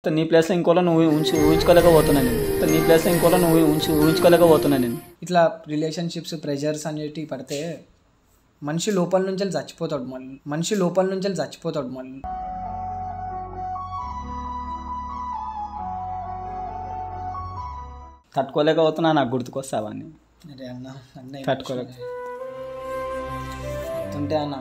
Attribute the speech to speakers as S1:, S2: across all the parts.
S1: నీ ప్లేస్లో ఇంకోలో నువ్వు ఊహించుకోలేకపోతున్నాను నీ ప్లేస్లో ఇంకోలో నువ్వు ఊహించుకోలేకపోతున్నాను నేను.
S2: ఇట్లా రిలేషన్షిప్స్ ప్రెషర్స్ అనేటివి పడితే మనిషి లోపల నుంచి చచ్చిపోతాడు మళ్ళీ
S1: తట్టుకోలేకపోతున్నా, నాకు గుర్తుకొస్తావని.
S2: అరే అన్న
S1: తట్టుకోలేక
S2: ఉంటే అన్న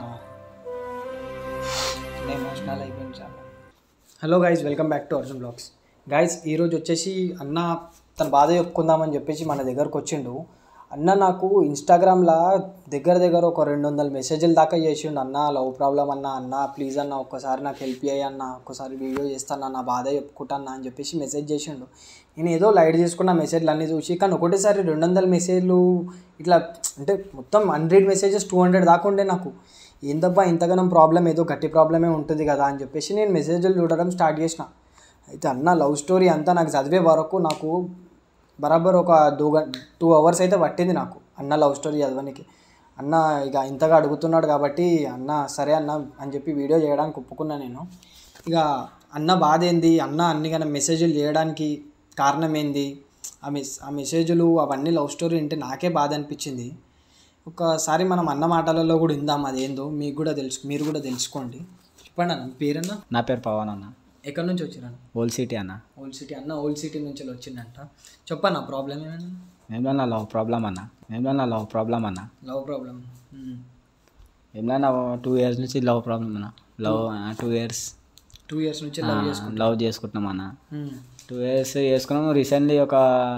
S2: ఎమోషనల్ అయిపోయింది చాలా. Hello guys, welcome back to Arjun vlogs. Guys, ఈరోజు వచ్చేసి అన్న తన బాధ చెప్పుకుందామని చెప్పేసి మన దగ్గరకు వచ్చిండు. అన్న నాకు ఇన్స్టాగ్రామ్లో దగ్గర ఒక 200 మెసేజ్లు దాకా చేసిండు. అన్న లవ్ ప్రాబ్లం అన్న ప్లీజ్ అన్న ఒక్కసారి నాకు హెల్ప్ చేయి అన్న, ఒక్కసారి వీడియో చేస్తాను నా బాధ చెప్పుకుంటాను అని చెప్పేసి మెసేజ్ చేసిండు. నేను ఏదో లైట్ చేసుకున్న మెసేజ్లు అన్నీ చూసి, కానీ ఒకటేసారి 200 మెసేజ్లు ఇట్లా అంటే మొత్తం 100 మెసేజెస్ 200 దాకా ఉండే. నాకు ఏందబ్బా ఇంతగానం ప్రాబ్లం, ఏదో గట్టి ప్రాబ్లమే ఉంటుంది కదా అని చెప్పేసి నేను మెసేజ్లు చూడడం స్టార్ట్ చేసిన. అయితే అన్న లవ్ స్టోరీ అంతా నాకు చదివే వరకు నాకు బరాబర్ ఒక 2 hours అయితే పట్టింది నాకు అన్న లవ్ స్టోరీ చదవడానికి. అన్న ఇక ఇంతగా అడుగుతున్నాడు కాబట్టి అన్న సరే అన్న అని చెప్పి వీడియో చేయడానికి ఒప్పుకున్నా నేను. ఇక అన్న బాధ ఏంది, అన్న అన్నిగానే మెసేజ్లు చేయడానికి కారణం ఏంది, ఆ మెసేజ్లు అవన్నీ లవ్ స్టోరీ అంటే నాకే బాధ అనిపించింది. ఒకసారి మనం అన్న మాటలలో కూడా ఇందాం, అదేందో మీరు కూడా తెలుసుకోండి. చెప్పండి అన్న, మీ పేరన్నా?
S1: నా పేరు పవన్ అన్న.
S2: ఎక్కడి నుంచి వచ్చిరన్న?
S1: ఓల్డ్ సిటీ అన్న.
S2: ఓల్డ్ సిటీ అన్న, ఓల్డ్ సిటీ నుంచి వచ్చిందంట. చెప్పన్న ప్రాబ్లం ఏమన్నా?
S1: ఏమన్నా లవ్ ప్రాబ్లం అన్న. లవ్ ప్రాబ్లం ఏమన్నా 2 years నుంచి లవ్ ప్రాబ్లం అన్న. 2 years
S2: నుంచి
S1: లవ్ చేసుకుంటున్నాం అన్న. 2 years చేసుకున్నాము. రీసెంట్లీ ఒక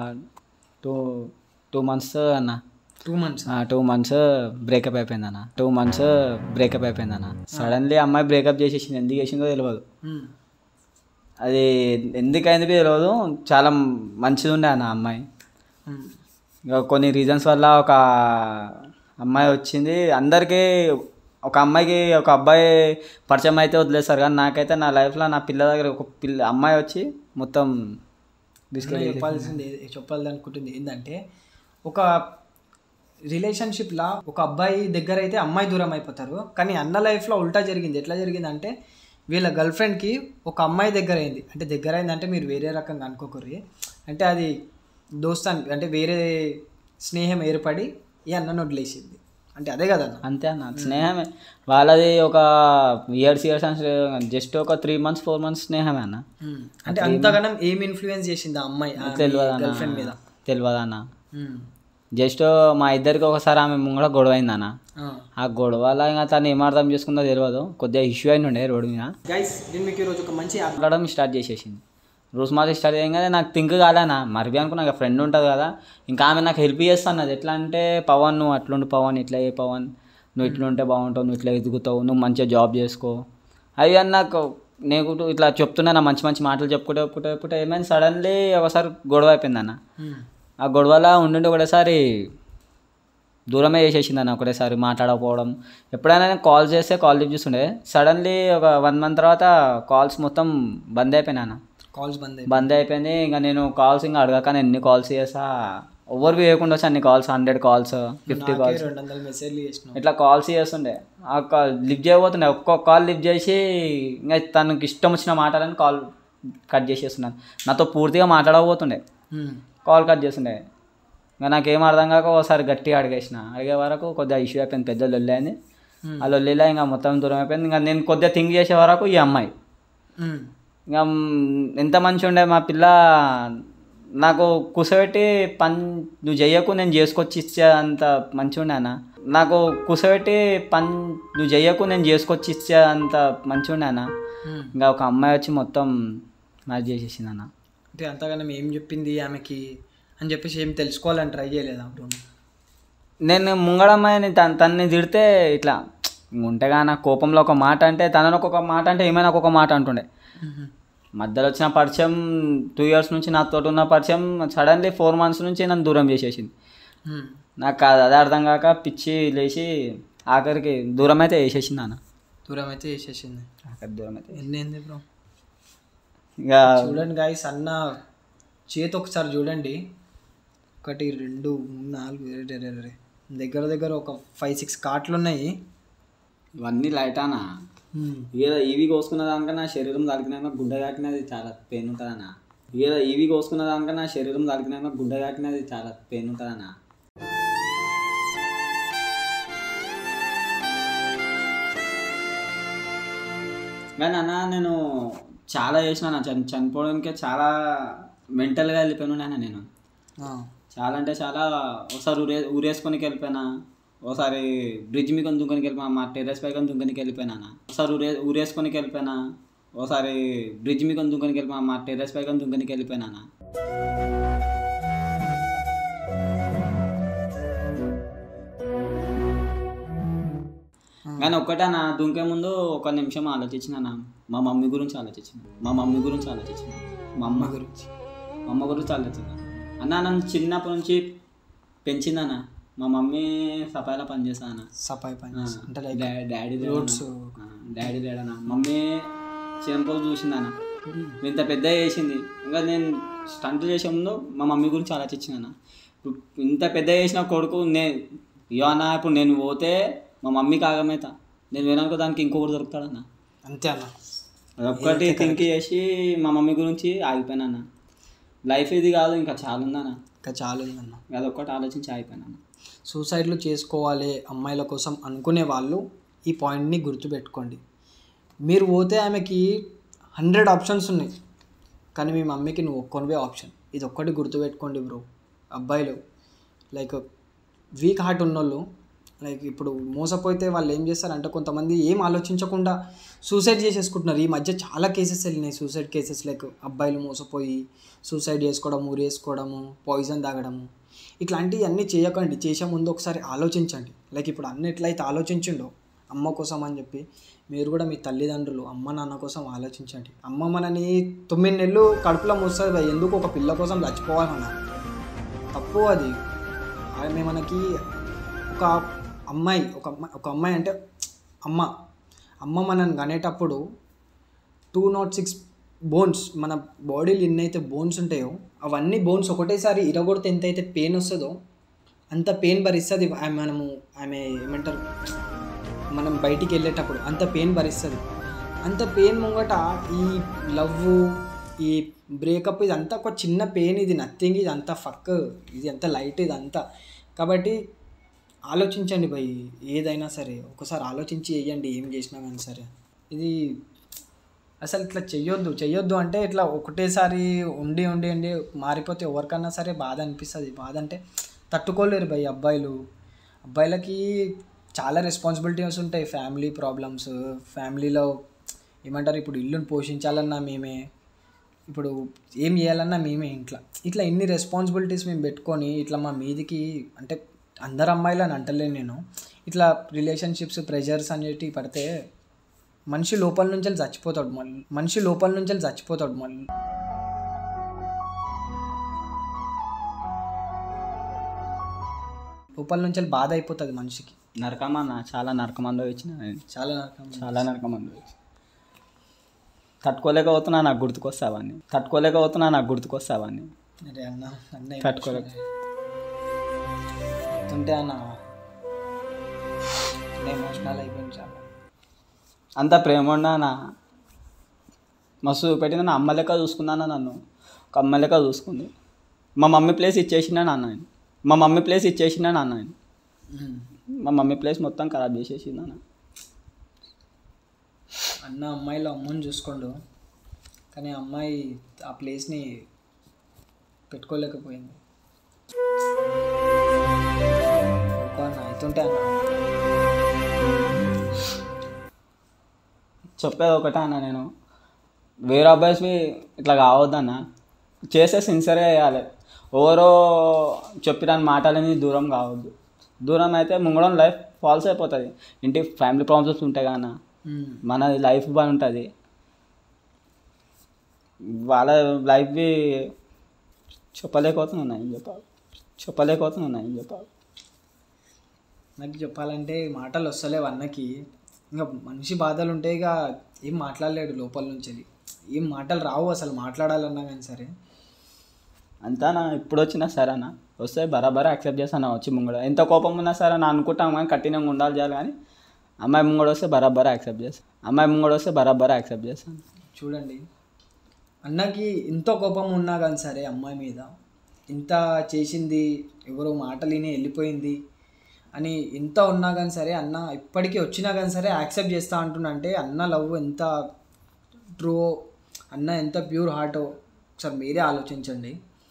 S1: 2 months అన్న. 2 months బ్రేకప్ అయిపోయింది అన్న. సడన్లీ అమ్మాయి బ్రేకప్ చేసేసింది. ఎందుకు చేసిందో తెలియదు, అది ఎందుకైంది తెలియదు. చాలా మంచిది ఉండే అన్న అమ్మాయి. ఇక కొన్ని రీజన్స్ వల్ల ఒక అమ్మాయి వచ్చింది. అందరికీ ఒక అమ్మాయికి ఒక అబ్బాయి పరిచయం అయితే వదిలేస్తారు, కానీ నాకైతే నా లైఫ్లో నా పిల్ల దగ్గర ఒక అమ్మాయి వచ్చి మొత్తం
S2: చెప్పాలనుకుంటుంది ఏంటంటే, ఒక రిలేషన్షిప్లో ఒక అబ్బాయి దగ్గర అయితే అమ్మాయి దూరం అయిపోతారు, కానీ అన్న లైఫ్లో ఉల్టా జరిగింది. ఎట్లా జరిగిందంటే, వీళ్ళ గర్ల్ ఫ్రెండ్కి ఒక అమ్మాయి దగ్గర అయిందంటే మీరు వేరే రకంగా అనుకోకర్రి. అంటే అది దోస్తాన్ అంటే వేరే స్నేహం ఏర్పడి ఈ అన్నను వదిలేసింది. అంటే అదే కదా
S1: అంతే అన్న, స్నేహమే వాళ్ళది. ఒక ఇయర్స్ జస్ట్ ఒక 3 months 4 months స్నేహమే అన్న.
S2: అంటే అంతగానం ఏం ఇన్ఫ్లుయెన్స్ చేసింది ఆ అమ్మాయి గర్ల్ ఫ్రెండ్ మీద
S1: తెలియదన్న. జస్ట్ మా ఇద్దరికి ఒకసారి ఆమె ముంగడ గొడవ అయిందన్న. ఆ గొడవలో ఇంకా తను ఏం అర్థం చేసుకుందో తెలియదు, కొద్దిగా ఇష్యూ అయిన ఉండే రోడ్డు మీద.
S2: నేను మీకు ఈరోజు ఒక మంచి
S1: మాట్లాడడం స్టార్ట్ చేసేసింది. రోజు మాత్రం స్టార్ట్ చేయగానే నాకు థింక్ కాలేనా, మరిబి అనుకున్నా ఫ్రెండ్ ఉంటుంది కదా, ఇంకా ఆమె నాకు హెల్ప్ చేస్తాను. ఎట్లా అంటే, పవన్ నువ్వు అట్లుండు పవన్, ఇట్లా ఏ పవన్ నువ్వు ఇట్లుంటే బాగుంటావు, నువ్వు ఇట్లా ఎదుగుతావు, నువ్వు మంచిగా జాబ్ చేసుకో అవి అని నాకు నేను ఇట్లా చెప్తున్నా. మంచి మాటలు చెప్పుకుంటే ఏమైంది, సడన్లీ ఒకసారి గొడవ అయిపోయింది అన్న. ఆ గొడవలా ఉండి ఒకటేసారి దూరమే చేసేసింది అన్న. ఒకటేసారి మాట్లాడకపోవడం. ఎప్పుడైనా నేను కాల్ చేస్తే కాల్ లిఫ్ట్ చేస్తుండే, సడన్లీ ఒక 1 month తర్వాత కాల్స్ మొత్తం బంద్ అయిపోయినా అన్న. బంద్ అయిపోయింది. ఇంకా నేను కాల్స్ ఇంకా అడగక నేను ఎన్ని కాల్స్ చేసా, ఎవరికి వేయకుండా వచ్చి అన్ని కాల్స్ 100 calls 50 calls ఇట్లా కాల్స్ చేస్తుండే. ఆ కాల్ లిఫ్ట్ చేయబోతుండే, ఒక్కొక్క కాల్ లిఫ్ట్ చేసి ఇంకా తనకి ఇష్టం వచ్చిన మాటలని కాల్ కట్ చేసేస్తున్నాను. నాతో పూర్తిగా మాట్లాడకపోతుండే, కాల్ కట్ చేస్తుండే. ఇంకా నాకేం అర్థం కాక ఒకసారి గట్టిగా అడిగే వరకు కొద్దిగా ఇష్యూ అయిపోయింది, పెద్ద లొల్లి అయింది. ఆ లొల్లిలో ఇంకా మొత్తం దూరం అయిపోయింది. ఇంకా నేను కొద్దిగా థింక్ చేసే వరకు ఈ అమ్మాయి ఇంకా ఎంత మంచిగా ఉండే మా పిల్ల, నాకు కూసబెట్టి నువ్వు చెయ్యకు నేను చేసుకొచ్చి ఇచ్చే అంత మంచిగా ఉండే అన్న. ఇంకా ఒక అమ్మాయి వచ్చి మొత్తం మ్యాచ్ చేసేసింది అన్న.
S2: అంటే అంతగానం ఏం చెప్పింది ఆమెకి అని చెప్పేసి ఏం తెలుసుకోవాలని ట్రై చేయలేదు అప్పుడు.
S1: నేను ముంగడమ్మాయిని తనని తిడితే ఇట్లా ఉంటేగా నా కోపంలో ఒక మాట అంటే, తనని ఒక్కొక్క మాట అంటే ఏమైనా ఒక్కొక్క మాట అంటుండే. మధ్యలో వచ్చిన పరిచయం 2 years నుంచి నాతో ఉన్న పరిచయం సడన్లీ 4 months నుంచి నన్ను దూరం చేసేసింది. నాకు అదే అర్థం కాక పిచ్చి లేచి ఆఖరికి దూరం అయితే వేసేసింది అన్న.
S2: దూరం అయితే ఎన్ని బ్రో?
S1: ఇక
S2: చూడండి గాయస్, అన్న చేతి ఒకసారి చూడండి, 1 2 3 4 దగ్గర ఒక 5-6 కార్ట్లు ఉన్నాయి.
S1: ఇవన్నీ లైట్ అన్న. ఇవి కోసుకున్న దానికన్నా నా శరీరం తాకినాక గుడ్డ తాకినది చాలా పెయిన్ ఉంటుందన్నా. ఇవి కోసుకున్న దానికన్నా నా శరీరం తాకినాక గుడ్డ తాకినది చాలా పెయిన్ ఉంటుందన్నా. కానీ అన్న నేను చాలా చేసిన చనిపోవడానికే చాలా మెంటల్గా వెళ్ళిపోయినా నేను. చాలా అంటే చాలా. ఒకసారి ఊరేసుకొని వెళ్ళిపోయినా, ఒకసారి బ్రిడ్జ్ మీద దుంకనికి వెళ్ళిపోయినా, మా టెర్రస్ పైకి దుంకనికి వెళ్ళిపోయినా. ఒకసారి ఊరేసుకొని వెళ్ళిపోయినా, ఒకసారి బ్రిడ్జ్ మీద దుంకనికి వెళ్ళిపోయినా, మా టెర్రస్ పైకి దుంకనికి వెళ్ళిపోయినా. కానీ ఒక్కటే నా దుంకే ముందు ఒక నిమిషం ఆలోచించిన, మా మమ్మీ గురించి ఆలోచించిన. మా అమ్మ గురించి ఆలోచించిన అన్న. నన్ను చిన్నప్పటి నుంచి పెంచిందన్న. మా మమ్మీ సఫాయిలో పనిచేస్తాను. డాడీ లేడన్న. మమ్మీ చిన్నప్పుడు చూసిందన్న, ఇంత పెద్ద చేసింది. ఇంకా నేను స్టంట్ చేసే ముందు మా మమ్మీ గురించి ఆలోచించిన. ఇంత పెద్ద చేసిన కొడుకు అన్న ఇప్పుడు నేను పోతే మా మమ్మీకి ఆగమవుతా, నేను వినానుకో దానికి ఇంకొకటి దొరుకుతాడన్న.
S2: అంతే అన్న.
S1: అదొక్కటి థింక్ చేసి మా మమ్మీ గురించి ఆగిపోయినా. లైఫ్ ఇది కాదు, ఇంకా చాలా ఉందన్న. అదొక్కటి ఆలోచించి ఆగిపోయినా.
S2: సూసైడ్లు చేసుకోవాలి అమ్మాయిల కోసం అనుకునే వాళ్ళు ఈ పాయింట్ని గుర్తుపెట్టుకోండి. మీరు పోతే ఆమెకి 100 ఆప్షన్స్ ఉన్నాయి, కానీ మీ మమ్మీకి నువ్వు ఒక్కనివే ఆప్షన్. ఇది ఒక్కటి గుర్తుపెట్టుకోండి బ్రో. అబ్బాయిలు లైక్ వీక్ హార్ట్ ఉన్నోళ్ళు, లైక్ ఇప్పుడు మోసపోతే వాళ్ళు ఏం చేస్తారంటే కొంతమంది ఏం ఆలోచించకుండా సూసైడ్ చేసేసుకుంటున్నారు. ఈ మధ్య చాలా కేసెస్ వెళ్ళినాయి, సూసైడ్ కేసెస్. లైక్ అబ్బాయిలు మోసపోయి సూసైడ్ చేసుకోవడం, ఊరేసుకోవడము, పాయిజన్ తాగడము, ఇట్లాంటివి అన్నీ చేయకండి. చేసే ముందు ఒకసారి ఆలోచించండి. లైక్ ఇప్పుడు అన్ని ఎట్లయితే ఆలోచించిండో అమ్మ కోసం అని చెప్పి, మీరు కూడా మీ తల్లిదండ్రులు అమ్మ నాన్న కోసం ఆలోచించండి. అమ్మ మనని 9 నెలలు కడుపులో మోస్తుంది, ఎందుకు ఒక పిల్ల కోసం చచ్చిపోవాలన్నా తప్పు అది. ఆమె మనకి ఒక అమ్మాయి అంటే అమ్మ మనని కనేటప్పుడు 206 బోన్స్, మన బాడీలో ఎన్నైతే బోన్స్ ఉంటాయో అవన్నీ బోన్స్ ఒకటేసారి ఇరగొడితే ఎంతైతే పెయిన్ వస్తుందో అంత పెయిన్ భరిస్తుంది ఆమె ఏమంటారు, మనం బయటికి వెళ్ళేటప్పుడు అంత పెయిన్ భరిస్తుంది. అంత పెయిన్ ముంగట ఈ లవ్, ఈ బ్రేకప్ ఇదంతా ఒక చిన్న పెయిన్, ఇది నథింగ్, ఇది అంతా ఫక్, ఇది అంత లైట్, ఇదంతా. కాబట్టి ఆలోచించండి భయ్, ఏదైనా సరే ఒకసారి ఆలోచించి వేయండి, ఏం చేసినా కానీ సరే. ఇది అసలు ఇట్లా చెయ్యొద్దు అంటే ఇట్లా ఒకటేసారి ఉండి మారిపోతే ఎవరికన్నా సరే బాధ అనిపిస్తుంది. బాధ అంటే తట్టుకోలేరు భయ్. అబ్బాయిలకి చాలా రెస్పాన్సిబిలిటీస్ ఉంటాయి, ఫ్యామిలీ ప్రాబ్లమ్స్, ఫ్యామిలీలో ఏమంటారు, ఇప్పుడు ఇల్లుని పోషించాలన్నా మేమే, ఇప్పుడు ఏం చేయాలన్నా మేమే, ఇట్లా ఎన్ని రెస్పాన్సిబిలిటీస్ మేము పెట్టుకొని ఇట్లా మా మీదికి, అంటే అందరు అమ్మాయిలు అని అంటలేను నేను, ఇట్లా రిలేషన్షిప్స్ ప్రెషర్స్ అనేటివి పడితే మనిషి లోపల నుంచి చచ్చిపోతాడు మళ్ళీ. లోపల నుంచి బాధ అయిపోతుంది మనిషికి.
S1: నరకమన్న, చాలా నరకం అనుభవించిన, చాలా నరకం అనుభవించిన. తట్టుకోలేకపోతున్నా, నాకు గుర్తుకొస్తావని.
S2: అరే అన్న
S1: తట్టుకోలేక
S2: ఉంటే అన్న ఎమోషనల్ అయిపోయింది చాలా.
S1: అంత ప్రేమ ఉన్నా మస్తు పెట్టిన, నా అమ్మ లెక్క చూసుకున్నాను, నన్ను ఒక అమ్మ లెక్క చూసుకుంది. మా మమ్మీ ప్లేస్ ఇచ్చేసినా నాన్న, మా మమ్మీ ప్లేస్ మొత్తం ఖరాబ్ చేసేసింది
S2: అన్న. అమ్మాయిలో అమ్మని చూసుకోండు, కానీ అమ్మాయి ఆ ప్లేస్ని పెట్టుకోలేకపోయింది. అవుతుంటే అన్న
S1: చెప్పేది ఒకటే అన్న, నేను వేరే అబ్బాయిస్వి ఇట్లా కావద్దన్న, చేసే సిన్సియర్గా చేయాలి. ఎవరో చెప్పిన మాటలని దూరం కావద్దు. దూరం అయితే ముంగడం లైఫ్ ఫాల్స్ అయిపోతుంది. ఇంటికి ఫ్యామిలీ ప్రాబ్లమ్స్ ఉంటాయి కానీ మన లైఫ్ బాగా ఉంటుంది. వాళ్ళ లైఫ్వి చెప్పలేకపోతున్నాను ఏం చెప్పాలి.
S2: నాకు చెప్పాలంటే మాటలు వస్తలేవు అన్నకి. ఇంకా మనిషి బాధలు ఉంటే ఇక ఏం మాట్లాడలేడు లోపల నుంచి, ఏం మాటలు రావు అసలు మాట్లాడాలన్నా కానీ సరే.
S1: అంతానా ఇప్పుడు వచ్చినా సరేనా వస్తే బరాబరా యాక్సెప్ట్ చేస్తాను. వచ్చి ముంగడ ఎంత కోపం ఉన్నా సరే నా అనుకుంటాం కానీ కఠినంగా ఉండాలి చేయాలి, కానీ అమ్మాయి ముంగడు వస్తే బరాబర్ యాక్సెప్ట్ చేస్తాను. అమ్మాయి ముంగడు వస్తే బరాబర్ యాక్సెప్ట్ చేస్తాను.
S2: చూడండి, అన్నకి ఎంతో కోపం ఉన్నా కానీ సరే అమ్మాయి మీద, ఇంత చేసింది ఎవరో మాటలు విని వెళ్ళిపోయింది అని ఎంత ఉన్నా కానీ సరే అన్న ఇప్పటికీ వచ్చినా కానీ సరే యాక్సెప్ట్ చేస్తా అంటున్నంటే అన్న లవ్ ఎంత ట్రూ, అన్న ఎంత ప్యూర్ హార్టో ఒకసారి మీరే ఆలోచించండి.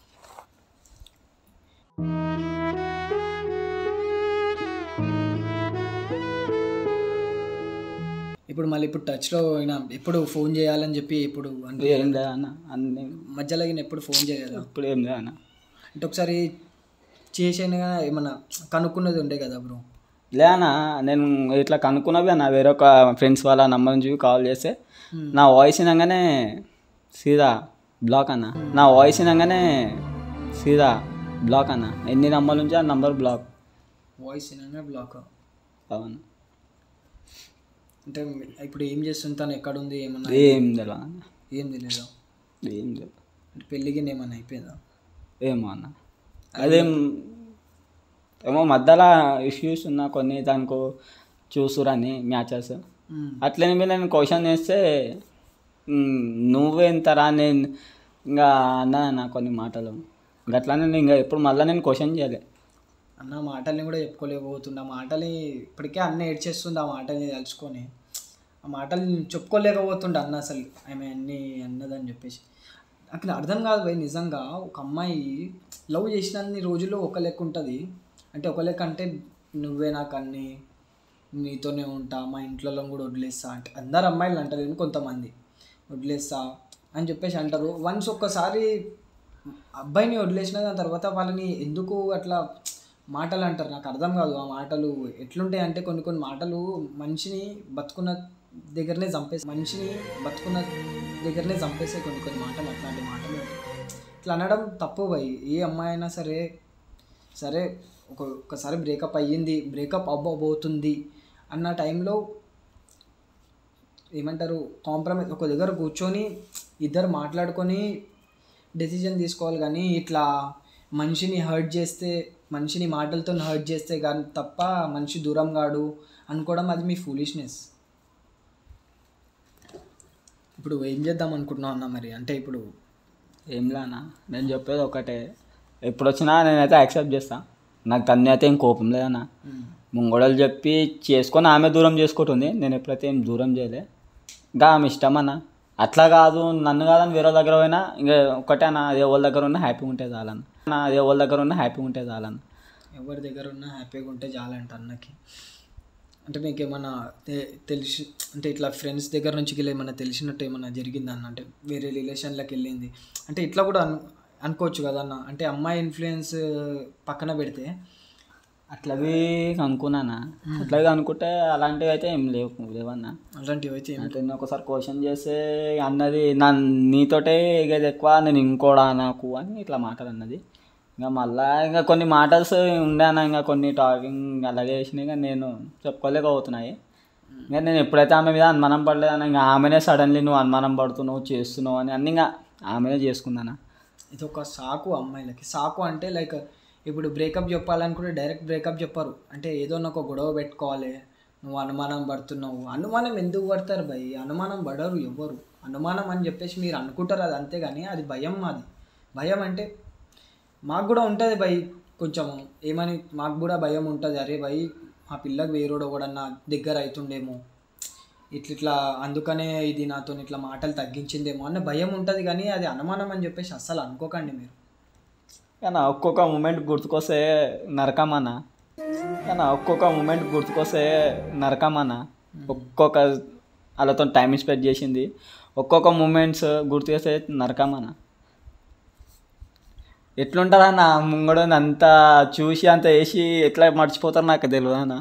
S2: ఇప్పుడు మళ్ళీ ఇప్పుడు టచ్లో అయినా ఎప్పుడు ఫోన్ చేయాలని చెప్పి ఇప్పుడు అంటే
S1: ఏం లేదా అన్న, అన్ని
S2: మధ్యలో ఎప్పుడు ఫోన్ చేయలేదా?
S1: ఇప్పుడు ఏం లేదా అన్న.
S2: అంటే ఒకసారి చేసేనా ఏమన్నా కనుక్కున్నది ఉండే కదా బ్రో?
S1: లేనా, నేను ఇట్లా కనుక్కున్నవి అన్న వేరొక ఫ్రెండ్స్ వాళ్ళ నంబర్ నుంచి కాల్ చేస్తే నా వాయిస్ వినగానే సీదా బ్లాక్ అన్న. నా వాయిస్ వినగానే సీదా బ్లాక్ అన్న. ఎన్ని నంబర్ నుంచి ఆ నంబర్ బ్లాక్.
S2: వాయిస్ వినగానే బ్లాక్.
S1: అవును.
S2: అంటే ఇప్పుడు ఏం చేస్తుంటాను, ఎక్కడుంది, ఏమన్నా
S1: ఏం తెలియదు అన్న.
S2: ఏం తెలియదు.
S1: ఏం తెలియదు.
S2: అంటే పెళ్ళికి ఏమన్నా అయిపోయిందా?
S1: ఏమో అన్న, అదేం ఏమో మధ్యలో ఇష్యూస్ ఉన్నా కొన్ని దానికో చూసురని మ్యాచెస్ అట్లనే మీద నేను క్వశ్చన్ చేస్తే నువ్వెంతరా నేను ఇంకా అన్నా కొన్ని మాటలు అట్లానే నేను ఇంకా ఎప్పుడు మళ్ళీ నేను క్వశ్చన్ చేయలే.
S2: అన్న మాటల్ని కూడా చెప్పుకోలేకపోతుంది. ఆ మాటల్ని ఇప్పటికే అన్న ఏడ్చేస్తుంది. ఆ మాటల్ని తలుచుకొని ఆ మాటల్ని చెప్పుకోలేకపోతుండే అన్న అసలు ఆమె అన్నీ అన్నదని చెప్పేసి. నాకు అర్థం కాదు భయ్, నిజంగా ఒక అమ్మాయి లవ్ చేసినన్ని రోజుల్లో ఒక లెక్క ఉంటుంది. అంటే ఒక లెక్క అంటే నువ్వే నాకు అన్నీ, నీతోనే ఉంటా, మా ఇంట్లో కూడా వదిలేస్తా అంటే అందరు అమ్మాయిలు అంటారు, కొంతమంది వదిలేస్తా అని చెప్పేసి అంటారు. వన్స్ ఒక్కసారి అబ్బాయిని వదిలేసిన దాని తర్వాత వాళ్ళని ఎందుకు అట్లా మాటలు అంటారు నాకు అర్థం కాదు. ఆ మాటలు ఎట్లుంటాయి అంటే కొన్ని మాటలు మనిషిని బతుకున్న దగ్గరనే చంపేసే కొన్ని మాటలు, అట్లాంటి మాటలు ఇట్లా అనడం తప్పు భయ్. ఏ అమ్మాయి అయినా సరే ఒక్కసారి బ్రేకప్ అయ్యింది, బ్రేకప్ అవ్వబోతుంది అన్న టైంలో ఏమంటారు, కాంప్రమైజ్ ఒక దగ్గర కూర్చొని ఇద్దరు మాట్లాడుకొని డెసిజన్ తీసుకోవాలి. కానీ ఇట్లా మనిషిని హర్ట్ చేస్తే, మనిషిని మాటలతో హర్ట్ చేస్తే కానీ తప్ప మనిషి దూరం కాడు అనుకోవడం అది మీ ఫూలిష్నెస్. ఇప్పుడు ఏం చేద్దాం అనుకుంటున్నావు అన్న మరి? అంటే ఇప్పుడు
S1: ఏం లేనా, నేను చెప్పేది ఒకటే, ఎప్పుడు వచ్చినా నేనైతే యాక్సెప్ట్ చేస్తాను. నాకు తన్ని అయితే ఏం కోపం లేదన్నా. ముంగోడలు చెప్పి చేసుకొని ఆమె దూరం చేసుకుంటుంది, నేను ఎప్పుడైతే ఏం దూరం చేయలే. ఇంకా ఆమె ఇష్టం అన్న. అట్లా కాదు, నన్ను కాదని వేరే దగ్గర పోయినా ఇంకా ఒకటే అన్న, అదే వాళ్ళ దగ్గర ఉన్నా హ్యాపీగా ఉంటే చాలన్న. ఎవరి దగ్గర ఉన్నా హ్యాపీగా ఉంటే చాలంట అన్నకి. అంటే మీకు ఏమన్నా తెలిసి, అంటే ఇట్లా ఫ్రెండ్స్ దగ్గర నుంచి ఏమన్నా తెలిసినట్టు ఏమన్నా జరిగిందన్న? అంటే వేరే రిలేషన్లోకి వెళ్ళింది అంటే ఇట్లా కూడా అనుకోవచ్చు కదా అన్న. అంటే అమ్మాయి ఇన్ఫ్లుయెన్స్ పక్కన పెడితే అట్లవి అనుకున్నానా, అట్లాగే అనుకుంటే అలాంటివి అయితే ఏం లేవన్నా.
S2: అలాంటివి అయితే
S1: అంటే నేను ఒకసారి క్వశ్చన్ చేస్తే అన్నది నీతోటే ఎగేది ఎక్కువ, నేను ఇంకోడా నాకు అని ఇట్లా మాటలు అన్నది. ఇంకా మళ్ళీ ఇంకా కొన్ని మాటల్స్ ఉండాను, ఇంకా కొన్ని టాకింగ్ అలాగే చేసినాయి, ఇంకా నేను చెప్పుకోలేకపోతున్నాయి. ఇంకా నేను ఎప్పుడైతే ఆమె మీద అనుమానం పడలేదన్నా, ఇంకా ఆమెనే సడన్లీ నువ్వు అనుమానం పడుతున్నావు చేస్తున్నావు అని అన్నీ ఇంకా ఆమెనే చేసుకున్నానా.
S2: ఇది ఒక సాకు అమ్మాయిలకి. సాకు అంటే లైక్ ఇప్పుడు బ్రేకప్ చెప్పాలనుకుంటే డైరెక్ట్ బ్రేకప్ చెప్పరు. అంటే ఏదో ఒక గొడవ పెట్టుకోవాలి, నువ్వు అనుమానం పడుతున్నావు. అనుమానం ఎందుకు పడతారు భయ్? అనుమానం పడరు ఎవ్వరు. అనుమానం అని చెప్పేసి మీరు అనుకుంటారు, అది అంతేగాని అది భయం. అది భయం అంటే మాకు కూడా ఉంటుంది భయ్, కొంచెం ఏమని మాకు కూడా భయం ఉంటుంది. అరే భయ్, మా పిల్లకి వేరేడు కూడా దగ్గర అవుతుండేమో, ఇట్లా అందుకనే ఇది నాతో ఇట్లా మాటలు తగ్గించిందేమో అన్న భయం ఉంటుంది. కానీ అది అనుమానం అని చెప్పేసి అస్సలు అనుకోకండి మీరు.
S1: కానీ ఒక్కొక్క మూమెంట్ గుర్తుకొస్తే నరకమన్నా. ఒక్కొక్క వాళ్ళతో టైం స్పెండ్ చేసింది, ఒక్కొక్క మూమెంట్స్ గుర్తు చేస్తే నరకమన్నా. ఎట్లుంటుందన్న ముంగడని అంతా చూసి అంత వేసి ఎట్లా మర్చిపోతారు నాకు తెలియదు అన్న.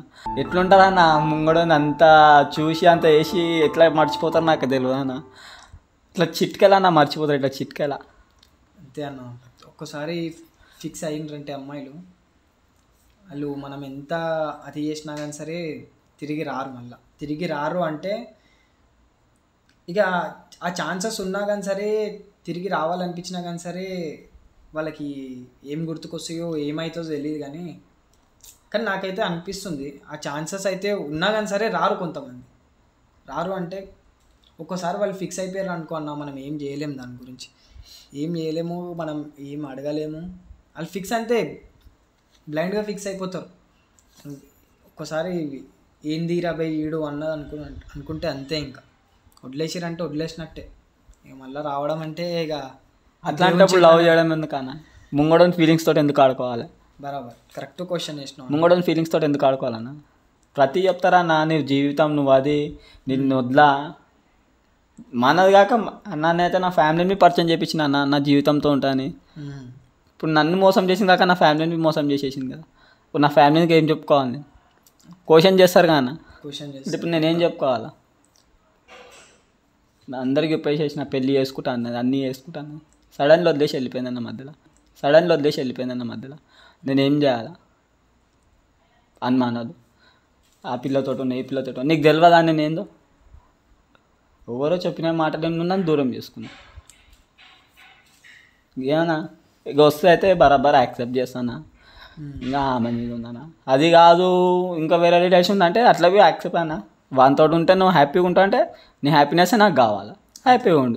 S1: ఇట్లా చిట్కెలా మర్చిపోతారు, ఇట్లా చిట్కెలా
S2: అంతే అన్న. ఒక్కసారి ఫిక్స్ అయ్యిండ్రంటే అమ్మాయిలు, వాళ్ళు మనం ఎంత అది చేసినా కానీ సరే తిరిగి రారు అంటే ఇక ఆ ఛాన్సెస్ ఉన్నా కానీ సరే, తిరిగి రావాలనిపించినా కానీ సరే వాళ్ళకి ఏం గుర్తుకొస్తాయో ఏమవుతుందో తెలియదు. కానీ కానీ నాకైతే అనిపిస్తుంది ఆ ఛాన్సెస్ అయితే ఉన్నా కానీ సరే రారు కొంతమంది. రారు అంటే ఒక్కోసారి వాళ్ళు ఫిక్స్ అయిపోయారు అనుకో అన్న, మనం ఏం చేయలేము, దాని గురించి ఏం చేయలేము, మనం ఏం అడగలేము. వాళ్ళు ఫిక్స్ అంతే, బ్లైండ్గా ఫిక్స్ అయిపోతారు. ఒక్కోసారి ఏంది రాబోయ్ ఈడు అన్నది అనుకుంటే అంతే, ఇంకా వదిలేసిరంటే వదిలేసినట్టే. ఇక మళ్ళీ రావడం అంటే ఇక
S1: అట్లాంటప్పుడు లవ్ చేయడం ఎందుకన్నా? ముంగడోని ఫీలింగ్స్ తోటి ఎందుకు ఆడుకోవాలి?
S2: బరాబర్ కరెక్ట్ క్వశ్చన్ వేసినావు.
S1: ముంగడోని ఫీలింగ్స్ తోటి ఎందుకు ఆడుకోవాలన్నా? ప్రతి చెప్తారా అన్న, నీ జీవితం నువ్వు, అది నిన్ను వదిలా. మనది కాక నన్నైతే నా ఫ్యామిలీని పరిచయం చేయించిన అన్న, నా జీవితంతో ఉంటాని. ఇప్పుడు నన్ను మోసం చేసింది కాక నా ఫ్యామిలీని మోసం చేసేసింది కదా. ఇప్పుడు నా ఫ్యామిలీకి ఏం చెప్పుకోవాలి? క్వశ్చన్ చేస్తారు కదా అన్న. ఇప్పుడు నేనేం చెప్పుకోవాలా? అందరికి చెప్పేసేసి నా పెళ్ళి చేసుకుంటా అన్నది, అన్నీ చేసుకుంటాను. సడన్లో వదిలేసి వెళ్ళిపోయిందన్న మధ్యలో. నేనేం చేయాలా? అనుమానాలు ఆ పిల్లతోటో ఈ పిల్లతోటో నీకు తెలియదా నేనేందో? ఎవరో చెప్పిన మాటలు నన్ను దూరం చేసుకున్నా. ఏమన్నా ఇక వస్తే అయితే బరాబర్ యాక్సెప్ట్ చేస్తానా, ఇంకా ఆమె మీద ఉందన్నా. అది కాదు ఇంకా వేరే రిలేషన్ ఉందంటే అట్లా యాక్సెప్ట్ అన్నా. వానితో ఉంటే నువ్వు హ్యాపీగా ఉంటావు అంటే నీ హ్యాపీనెస్ నాకు కావాలా, హ్యాపీగా ఉండు.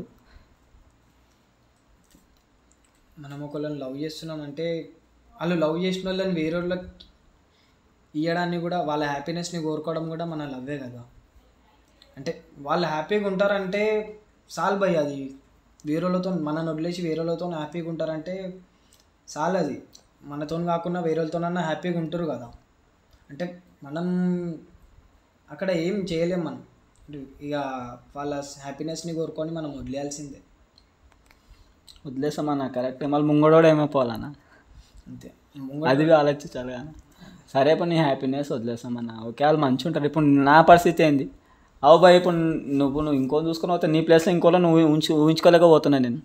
S2: మనం ఒకళ్ళని లవ్ చేస్తున్నామంటే వాళ్ళు లవ్ చేసిన వాళ్ళని వేరే వాళ్ళకి ఇవ్వడాన్ని కూడా, వాళ్ళ హ్యాపీనెస్ని కోరుకోవడం కూడా మన లవ్వే కదా. అంటే వాళ్ళు హ్యాపీగా ఉంటారంటే చాలు భయ్. అది వేరే వాళ్ళతో, మనని వదిలేసి వేరే వాళ్ళతో హ్యాపీగా ఉంటారంటే చాలు. అది మనతో కాకుండా వేరే వాళ్ళతోనన్నా హ్యాపీగా ఉంటారు కదా. అంటే మనం అక్కడ ఏం చేయలేం. మనం ఇక వాళ్ళ హ్యాపీనెస్ని కోరుకొని మనం వదిలేయాల్సిందే.
S1: వదిలేస్తామన్నా కరెక్ట్. మళ్ళీ ముంగడోడు ఏమైపోవాలన్నా,
S2: అంతే.
S1: అది ఆలోచించాలి కానీ. సరే ఇప్పుడు నీ హ్యాపీనెస్ వదిలేస్తామన్నా, ఓకే వాళ్ళు మంచిగా ఉంటారు. ఇప్పుడు నా పరిస్థితి ఏంది? అవు భయ్, ఇప్పుడు నువ్వు ఇంకో చూసుకుని పోతే నీ ప్లేస్లో ఇంకోలో నువ్వు ఊహించుకోలేకపోతున్నా నేను.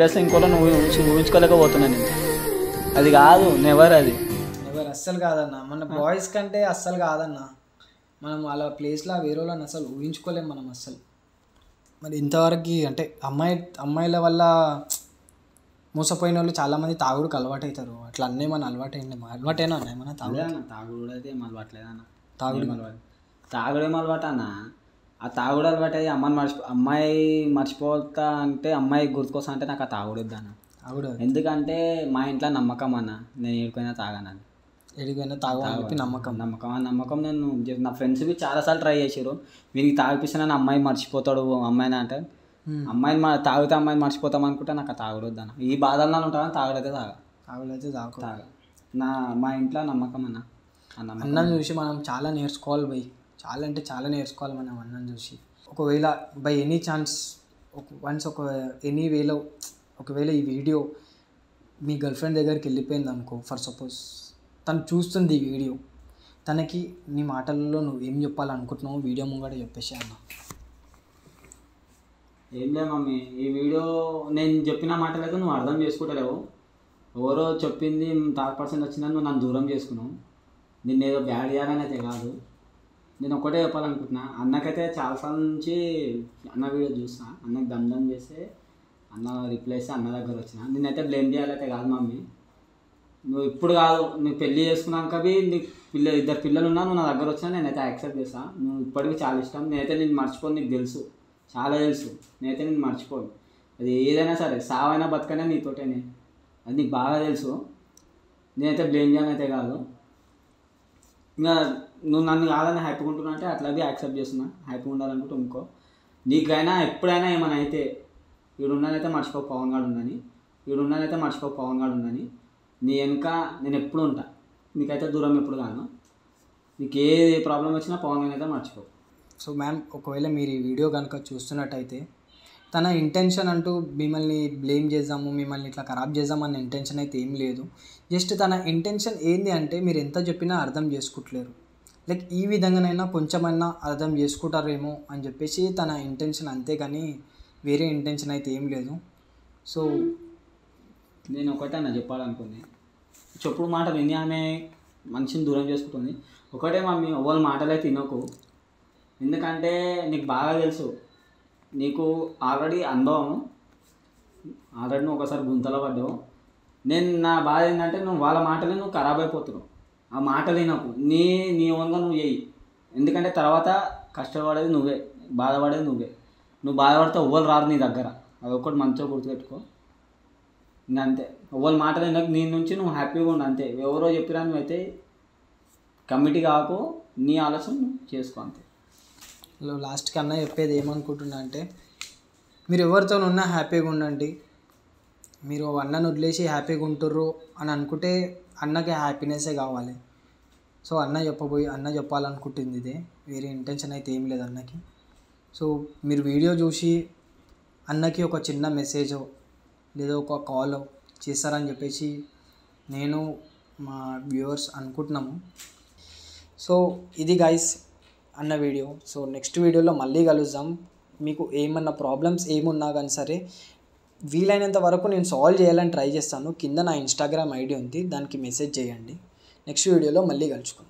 S1: అది కాదు, నెవర్. అది
S2: నెవర్ అస్సలు కాదన్న. మన బాయ్స్ కంటే అస్సలు కాదన్న. మనం వాళ్ళ ప్లేస్లో వేరే వాళ్ళని అసలు ఊహించుకోలేము మనం అస్సలు. మరి ఇంతవరకు అంటే అమ్మాయిల వల్ల మోసపోయిన వాళ్ళు చాలామంది తాగుడుకు అలవాటు అవుతారు. అట్లా అన్నీ మన అలవాటైనా అన్న ఏమన్నా
S1: తాగుడు అయితే ఏం అలవాట్లేదన్న. తాగుడేం అలవాటు అన్న. ఆ తాగుడు అలవాటు అయ్యి అమ్మాయి మర్చిపోతా అంటే, అమ్మాయి గుర్తుకొస్తా అంటే నాకు ఆ తాగుడు వద్దన్న. ఎందుకంటే మా ఇంట్లో నమ్మకం అన్న, నేను ఏడుకైనా తాగానని.
S2: తాగని
S1: నమ్మకం. నేను నా ఫ్రెండ్స్ బి చాలాసార్లు ట్రై చేసారు, వీనికి తాగిపిస్తానని అమ్మాయి మర్చిపోతాడు అమ్మాయిని అంటే. అమ్మాయిని తాగితే అమ్మాయిని మర్చిపోతాం అనుకుంటే నాకు ఆ తాగుడు వద్దన్న. ఈ బాధల్లో ఉంటాను, తాగుడైతే తాగ. మా ఇంట్లో నమ్మకం అన్న.
S2: అన్నం చూసి మనం చాలా నేర్చుకోవాలి భయ్. చాలా అంటే చాలా నేర్చుకోవాలి మనం అన్నం చూసి. ఒకవేళ బై ఎనీ ఛాన్స్ ఎనీ వేలో ఒకవేళ ఈ వీడియో మీ గర్ల్ ఫ్రెండ్ దగ్గరికి వెళ్ళిపోయింది అనుకో, ఫర్ సపోజ్ తను చూస్తుంది ఈ వీడియో, తనకి నీ మాటల్లో నువ్వు ఏం చెప్పాలనుకుంటున్నావు వీడియో ముంగట చెప్పేసి అన్న.
S1: ఏం లేదు మమ్మీ, ఈ వీడియో నేను చెప్పిన మాటలైతే నువ్వు అర్థం చేసుకుంటలేవు. ఎవరో చెప్పింది థర్డ్ పర్సన్ వచ్చిందని నువ్వు నన్ను దూరం చేసుకున్నావు. నిన్ను ఏదో బ్యాడ్ చేయాలని అయితే కాదు. నేను ఒకటే చెప్పాలనుకుంటున్నా, అన్నకైతే చాలాసార్లు నుంచి అన్న వీడియో చూసిన, అన్నకి దండం చేస్తే అన్న రిప్లై ఇస్తే అన్న దగ్గర వచ్చిన. నేనైతే బ్లేమ్ చేయాలైతే కాదు మమ్మీ. నువ్వు ఇప్పుడు కాదు, నువ్వు పెళ్ళి చేసుకున్నాక నీకు ఇద్దరు పిల్లలు ఉన్నా, నువ్వు నా దగ్గర వచ్చినా నేనైతే యాక్సెప్ట్ చేస్తాను. నువ్వు ఇప్పటికీ చాలా ఇష్టం. నేనైతే నేను మర్చిపోను, నీకు తెలుసు, చాలా తెలుసు. నేనైతే నేను మర్చిపోను. అది ఏదైనా సరే, సావైనా బతకైనా నీతోటేనే, అది నీకు బాగా తెలుసు. నేనైతే బ్లేమ్ చేయాలైతే కాదు. ఇంకా నువ్వు నన్ను కాదని హ్యాపీగా ఉంటున్నా అంటే అట్లాగే యాక్సెప్ట్ చేస్తున్నా. హ్యాపీగా ఉండాలనుకుంటే ఇంకో నీకైనా ఎప్పుడైనా ఏమైనా అయితే ఈడున్నానైతే మర్చిపో పవన్ గాడు ఉందని, నీ వెనుక నేను ఎప్పుడు ఉంటా. నీకైతే దూరం ఎప్పుడు కాను. నీకు ఏ ప్రాబ్లం వచ్చినా పవన్ గారు అయితే మర్చిపో.
S2: సో మ్యామ్, ఒకవేళ మీరు ఈ వీడియో కనుక చూస్తున్నట్టయితే తన ఇంటెన్షన్ అంటూ మిమ్మల్ని బ్లేమ్ చేద్దాము, మిమ్మల్ని ఇట్లా ఖరాబ్ చేద్దామన్న ఇంటెన్షన్ అయితే ఏం లేదు. జస్ట్ తన ఇంటెన్షన్ ఏంది అంటే మీరు ఎంత చెప్పినా అర్థం చేసుకుంటలేరు. లైక్ ఈ విధంగానైనా కొంచెమైనా అర్థం చేసుకుంటారేమో అని చెప్పేసి తన ఇంటెన్షన్, అంతేగాని వేరే ఇంటెన్షన్ అయితే ఏం లేదు. సో
S1: నేను ఒకటే అన్న చెప్పాలనుకుంది, చెప్పుడు మాట విని ఆమె మనిషిని దూరం చేసుకుంటుంది. ఒకటే మమ్మీ, ఎవరి మాటలు అయితే వినకు. ఎందుకంటే నీకు బాగా తెలుసు, నీకు ఆల్రెడీ అనుభవం, ఆల్రెడీ నువ్వు ఒకసారి గుంతలో పడ్డావు. నేను నా బాధ ఏంటంటే నువ్వు వాళ్ళ మాటలు నువ్వు ఖరాబ్ అయిపోతున్నావు. ఆ మాటలే నాకు నీ ఓన్గా నువ్వు చెయ్యి. ఎందుకంటే తర్వాత కష్టపడేది నువ్వే, బాధపడేది నువ్వే. నువ్వు బాధపడితే ఎవ్వరు రారు నీ దగ్గర, అదొక్కటి మంచిగా గుర్తుపెట్టుకో. ఇంకా అంతే, ఎవ్వరు మాటలు వినకు, నీ నుంచి నువ్వు హ్యాపీగా ఉండు అంతే. ఎవరో చెప్పిరా నువ్వైతే కమిటీ కాకు, నీ ఆలోచన నువ్వు చేసుకో అంతే.
S2: లాస్ట్కి అన్న చెప్పేది ఏమనుకుంటున్నా అంటే, మీరు ఎవరితో ఉన్నా హ్యాపీగా ఉండండి. మీరు అన్నను వదిలేసి హ్యాపీగా ఉంటుర్రు అని అనుకుంటే అన్నకి హ్యాపీనెస్సే కావాలి. సో అన్న చెప్పాలనుకుంటుంది ఇదే, వేరే ఇంటెన్షన్ అయితే ఏం లేదు అన్నకి. సో మీరు వీడియో చూసి అన్నకి ఒక చిన్న మెసేజో లేదా ఒక కాల్ చేస్తారని చెప్పేసి నేను మా వ్యూవర్స్ అనుకుంటున్నాము. సో ఇది గైస్ అన్న వీడియో. సో నెక్స్ట్ వీడియోలో మళ్ళీ కలుద్దాం. మీకు ఏమన్నా ప్రాబ్లమ్స్ ఏమున్నా కానీ సరే వీలైనంత వరకు నేను సాల్వ్ చేయాలని ట్రై చేస్తాను. కింద నా ఇన్స్టాగ్రామ్ ఐడి ఉంది, దానికి మెసేజ్ చేయండి. నెక్స్ట్ వీడియోలో మళ్ళీ కలుసుకుందాం.